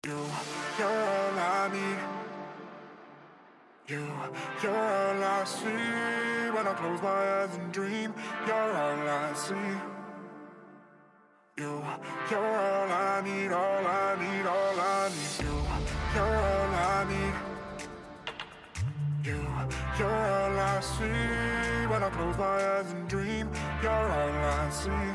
You're all I need. You're all I see when I close my eyes and dream. You're all I see. You're all I need, all I need, all I need. You're all I need. You're all I see when I close my eyes and dream. You're all I see.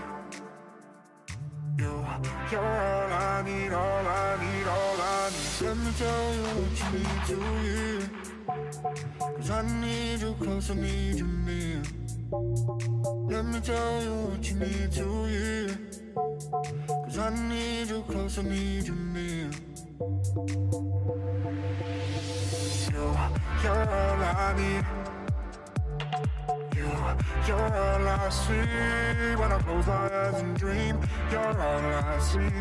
You're all I need, all I need, all I need. Let me tell you what you need to hear, 'cause I need you close, I need you near. Let me tell you what you need to hear, 'cause I need you close, I need you near. You're all I need. You're all I see when I close my eyes and dream. You're all I see.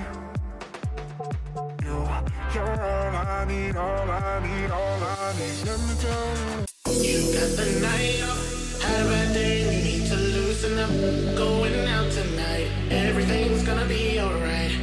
You're all I need, all I need, all I need. Let me tell you. You got the night off, had a bad day, you need to loosen up. Going out tonight, everything's gonna be alright.